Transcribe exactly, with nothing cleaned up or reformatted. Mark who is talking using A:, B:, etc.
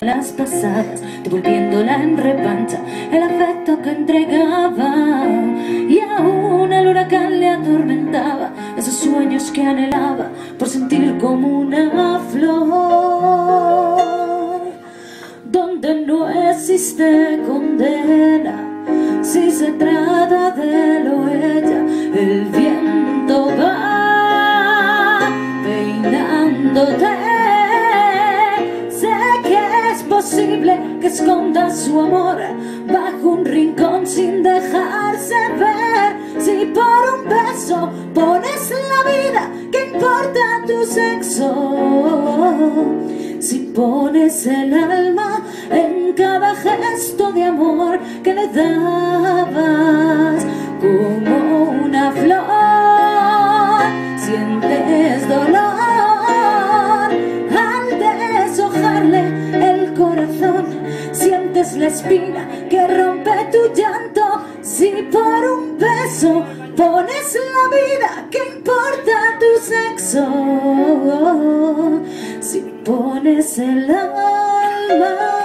A: las pasadas, devolviéndola en revancha el afecto que entregaba, y aún el huracán le atormentaba esos sueños que anhelaba por sentir como una flor, donde no existe condena si se trata de lo ella. El viento va peinándote. Posible que esconda su amor bajo un rincón sin dejarse ver. Si por un beso pones la vida, ¿qué importa tu sexo? Si pones el alma en cada gesto de amor que le dabas, como una flor, sientes dolor al deshojarle el corazón, sientes la espina que rompe tu llanto. Si por un beso pones la vida, ¿qué importa tu sexo? Si pones el alma